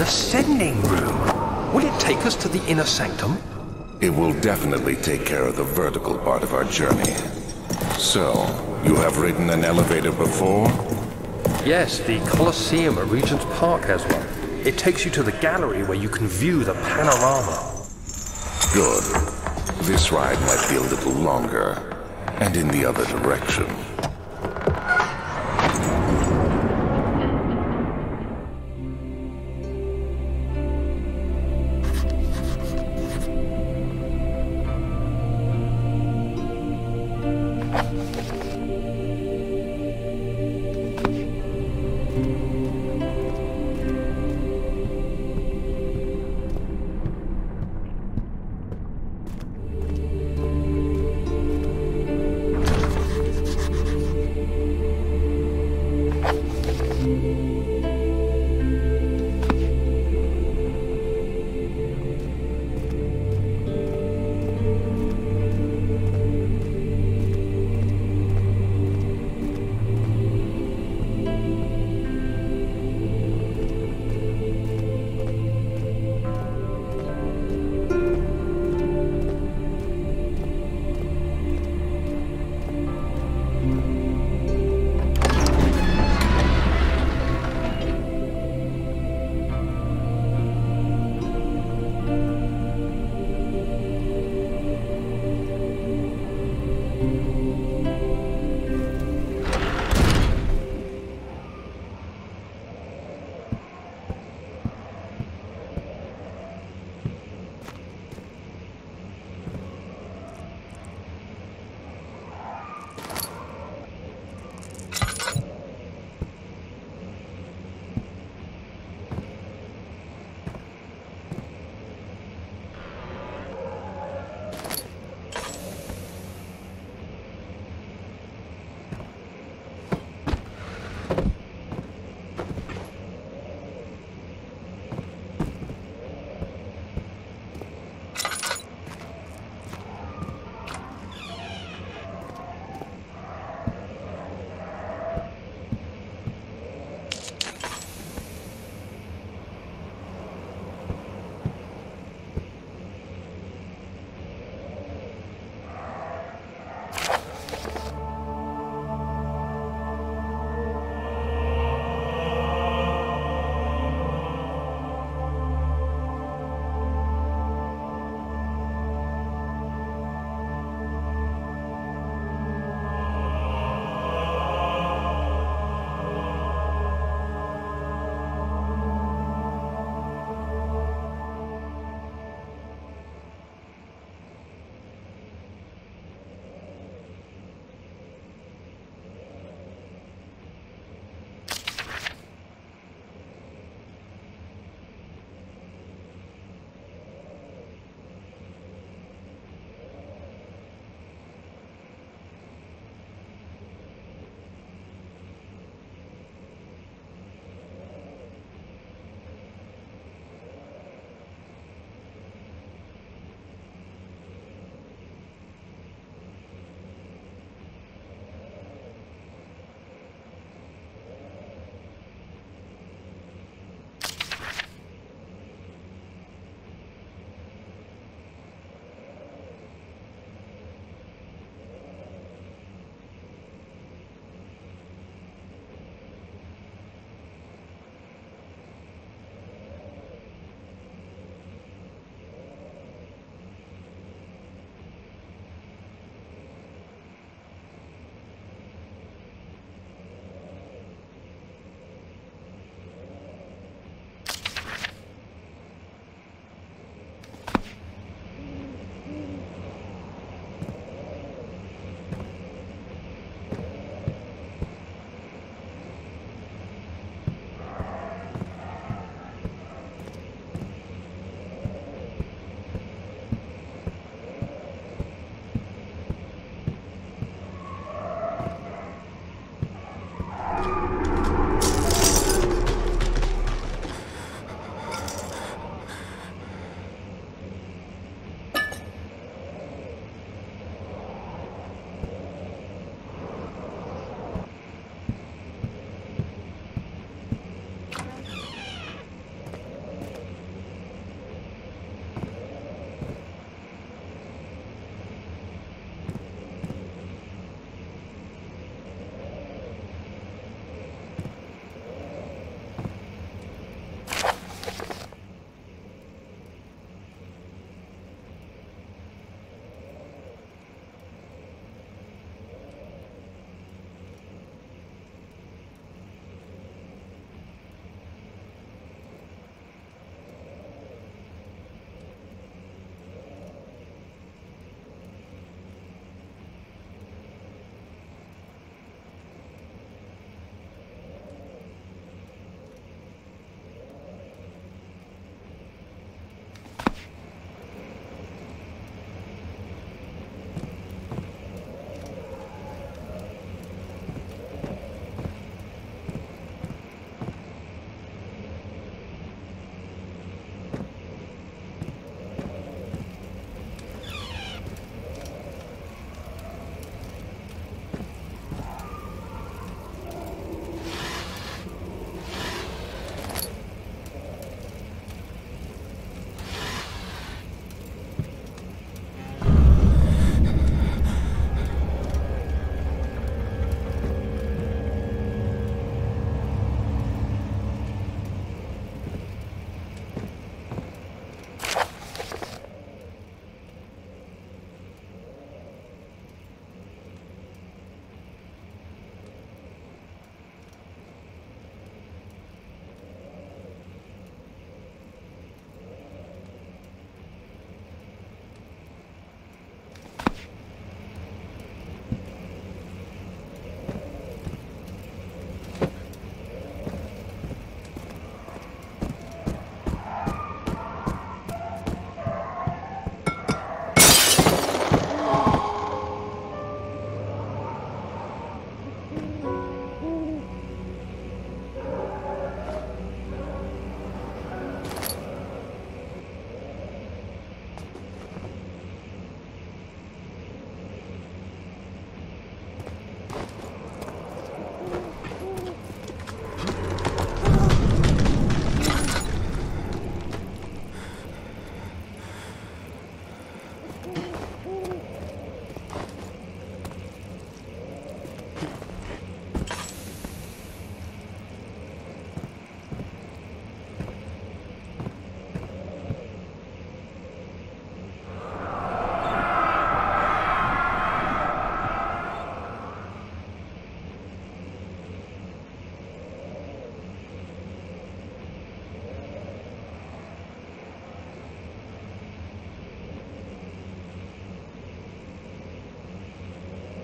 ascending room. Will it take us to the inner sanctum? It will definitely take care of the vertical part of our journey. So, you have ridden an elevator before? Yes, the Colosseum at Regent's Park has one. It takes you to the gallery where you can view the panorama. Good. This ride might be a little longer, and in the other direction.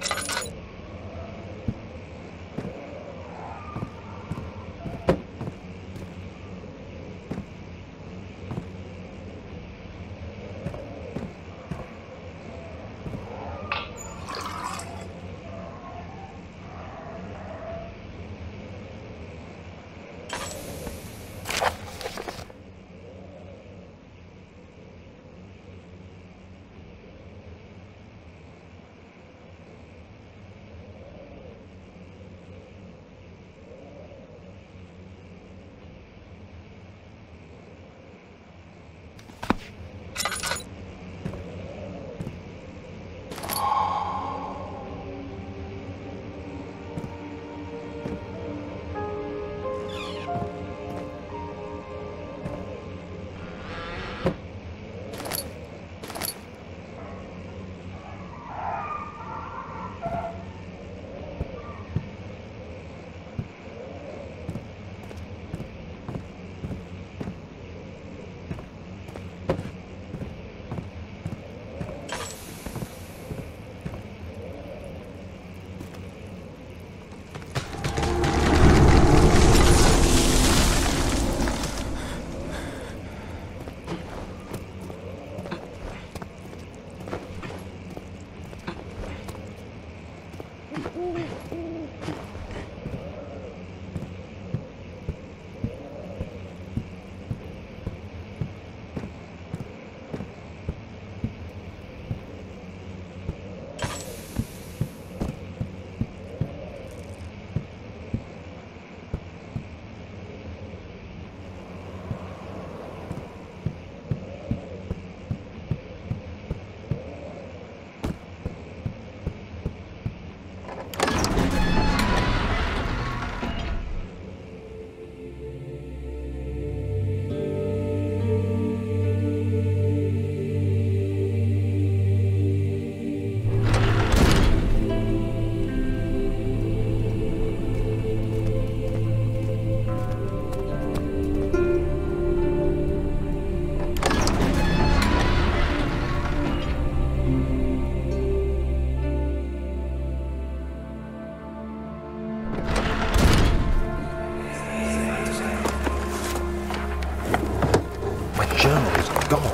journal is gone.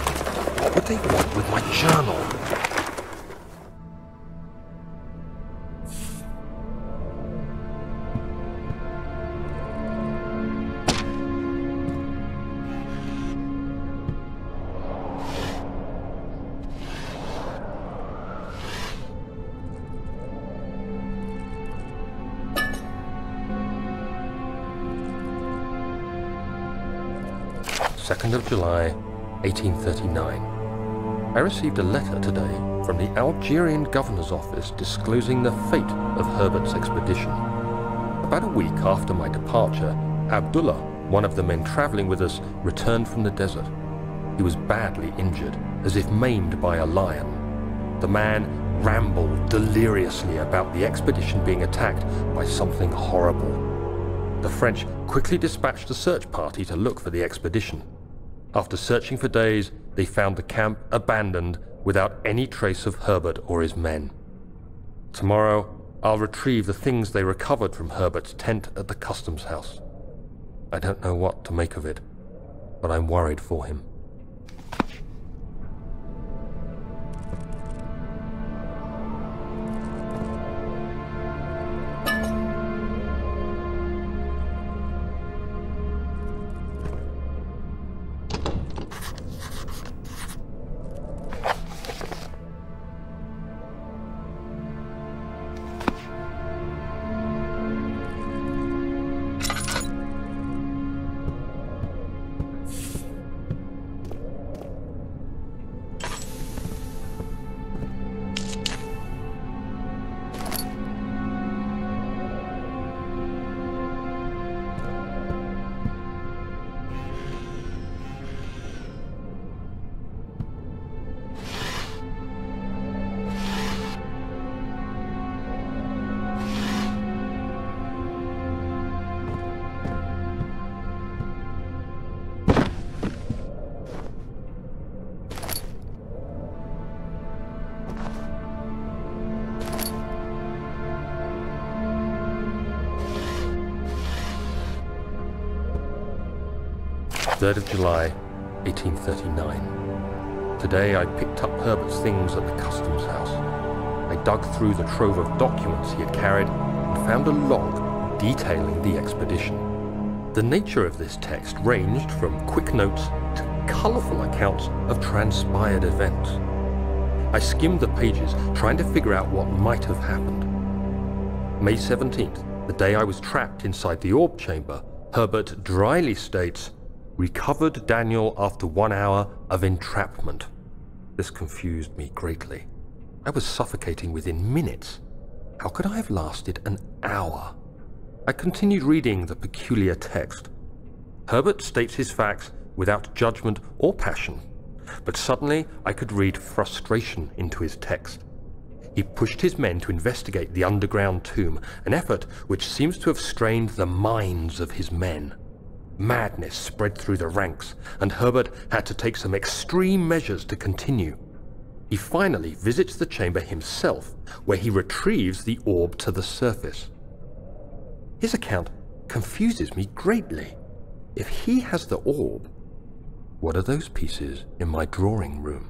What would they want with my journal? July 1839. I received a letter today from the Algerian governor's office disclosing the fate of Herbert's expedition. About a week after my departure, Abdullah, one of the men traveling with us, returned from the desert. He was badly injured, as if maimed by a lion. The man rambled deliriously about the expedition being attacked by something horrible. The French quickly dispatched a search party to look for the expedition. After searching for days, they found the camp abandoned without any trace of Herbert or his men. Tomorrow, I'll retrieve the things they recovered from Herbert's tent at the customs house. I don't know what to make of it, but I'm worried for him. 3rd of July, 1839. Today I picked up Herbert's things at the customs house. I dug through the trove of documents he had carried and found a log detailing the expedition. The nature of this text ranged from quick notes to colourful accounts of transpired events. I skimmed the pages, trying to figure out what might have happened. May 17th, the day I was trapped inside the orb chamber, Herbert dryly states, "Recovered Daniel after 1 hour of entrapment." This confused me greatly. I was suffocating within minutes. How could I have lasted an hour? I continued reading the peculiar text. Herbert states his facts without judgment or passion, but suddenly I could read frustration into his text. He pushed his men to investigate the underground tomb, an effort which seems to have strained the minds of his men. Madness spread through the ranks, and Herbert had to take some extreme measures to continue. He finally visits the chamber himself, where he retrieves the orb to the surface. His account confuses me greatly. If he has the orb, what are those pieces in my drawing room?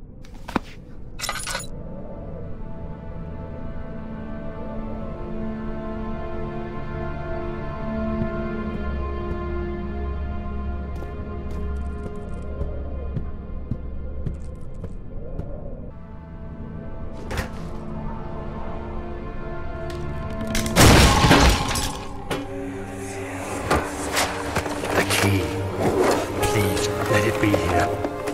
Please, let it be here.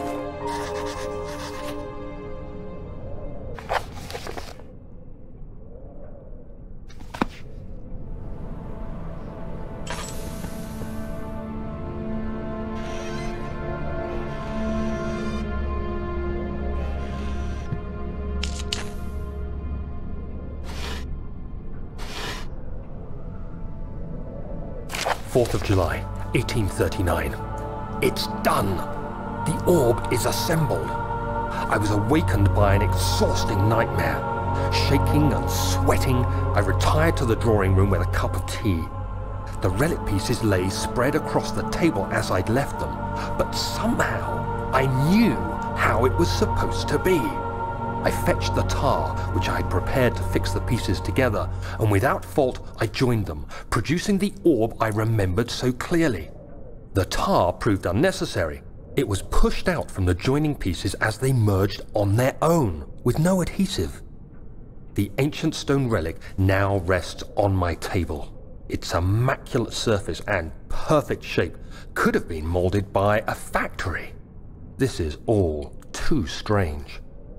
4th of July, 1839. It's done! The orb is assembled. I was awakened by an exhausting nightmare. Shaking and sweating, I retired to the drawing room with a cup of tea. The relic pieces lay spread across the table as I'd left them, but somehow I knew how it was supposed to be. I fetched the tar, which I had prepared to fix the pieces together, and without fault I joined them, producing the orb I remembered so clearly. The tar proved unnecessary. It was pushed out from the joining pieces as they merged on their own, with no adhesive. The ancient stone relic now rests on my table. Its immaculate surface and perfect shape could have been molded by a factory. This is all too strange.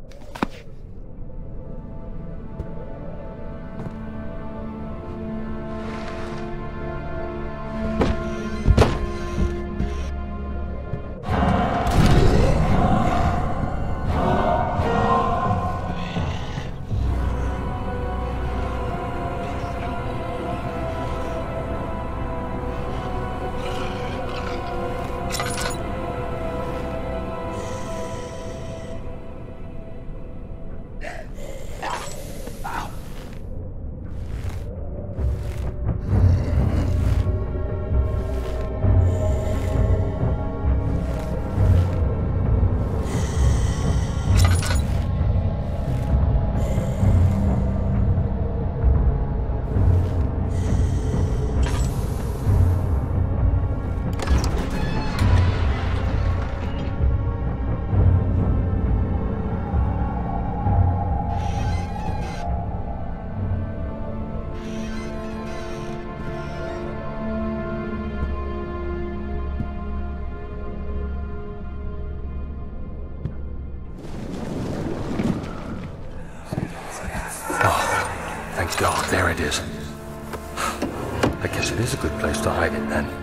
Thank God, there it is. I guess it is a good place to hide it then.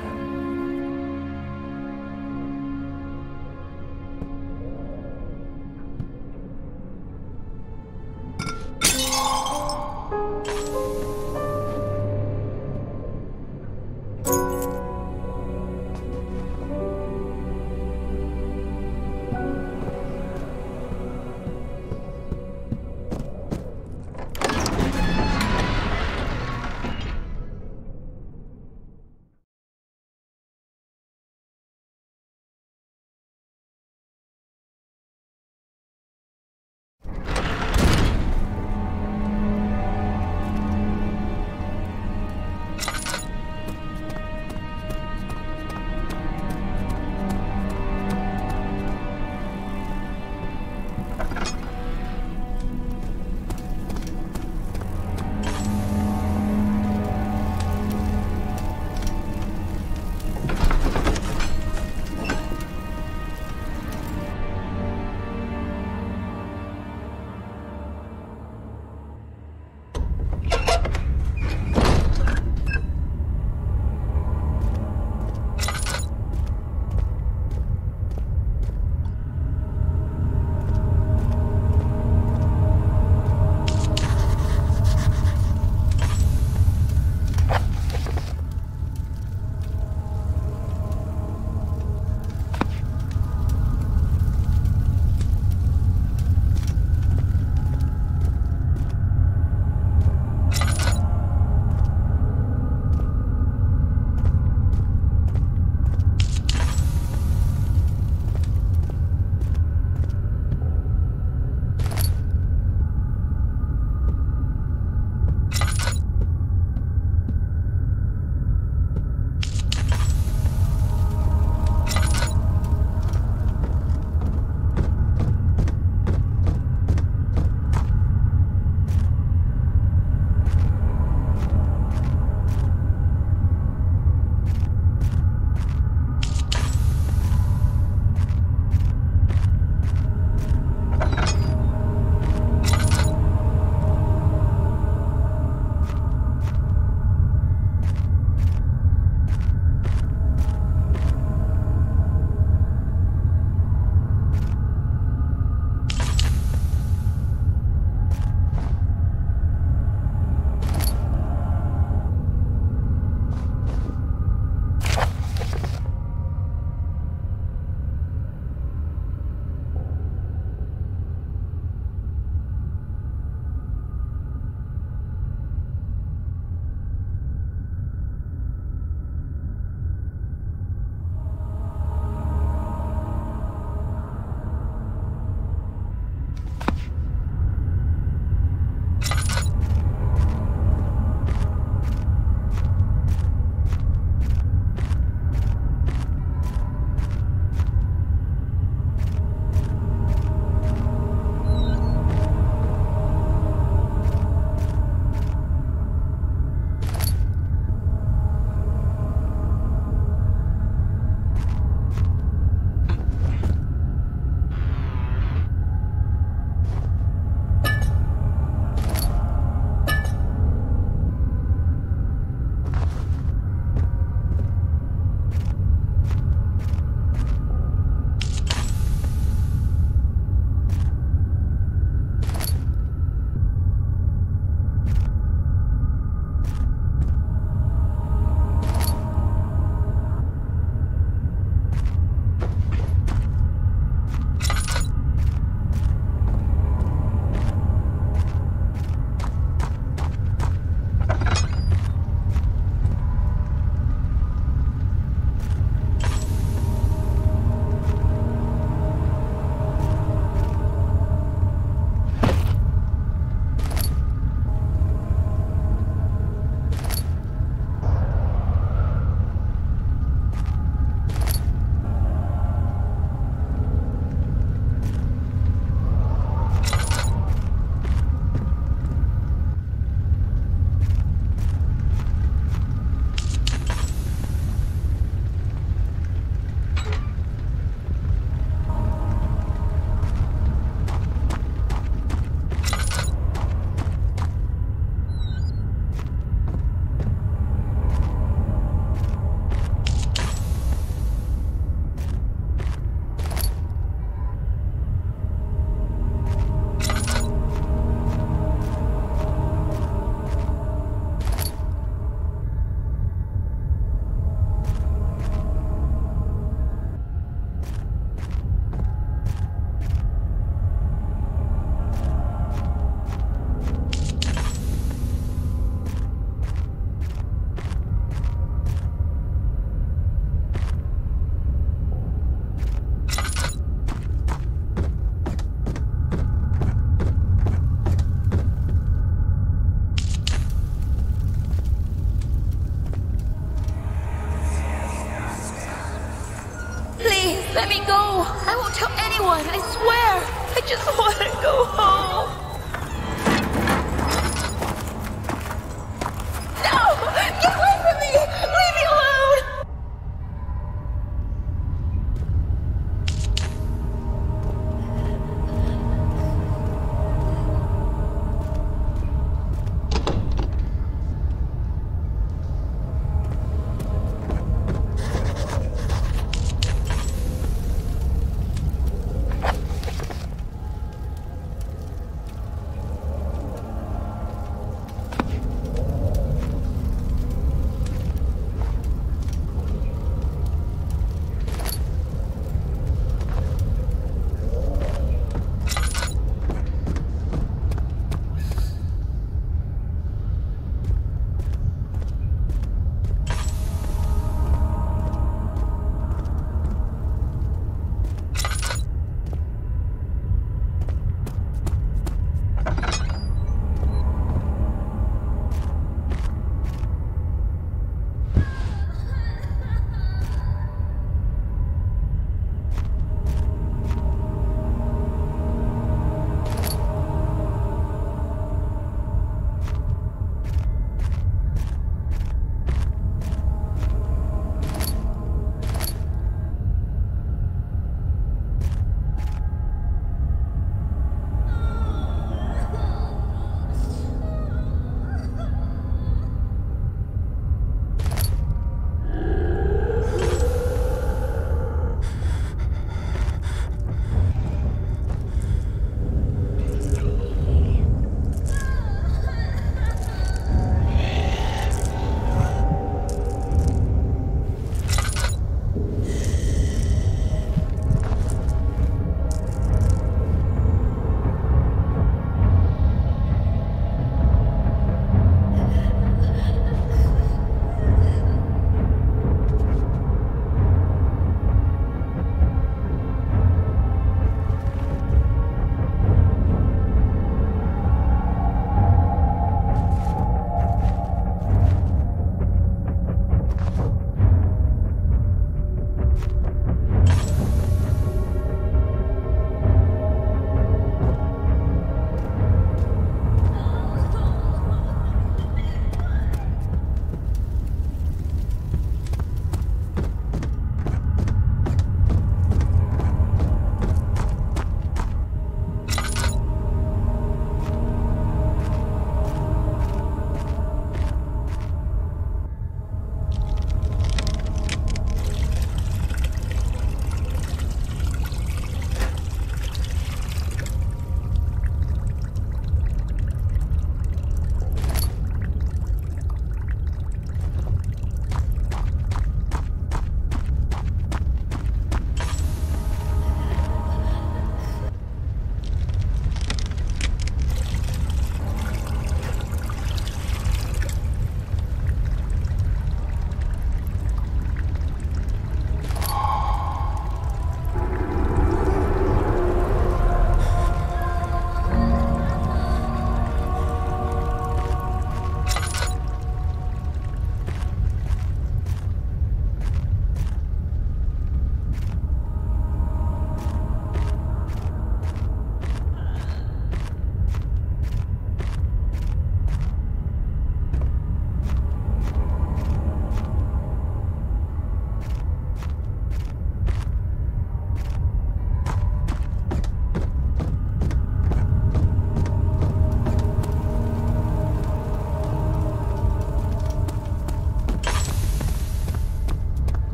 anyone, I swear. I just want to go home.